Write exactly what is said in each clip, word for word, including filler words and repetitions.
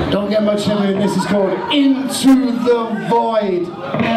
Don't get much heavier than this. Is called Into the Void.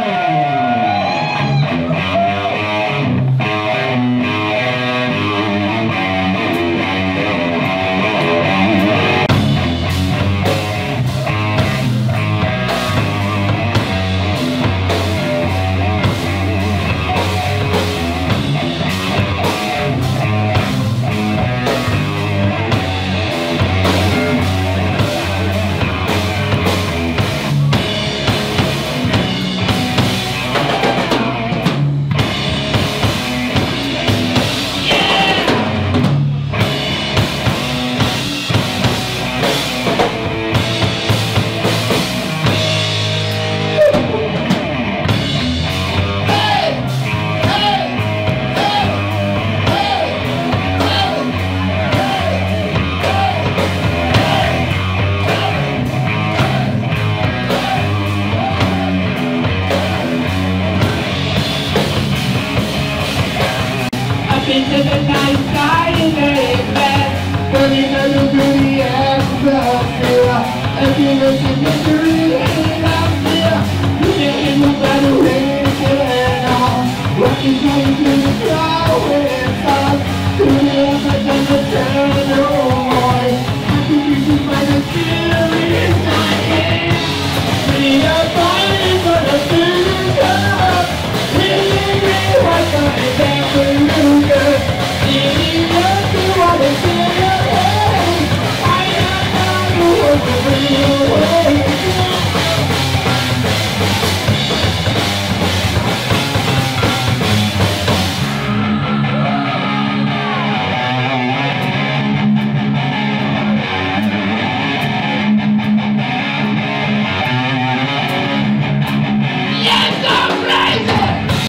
Into the night sky and let it pass. Burning under the atmosphere. If you listen to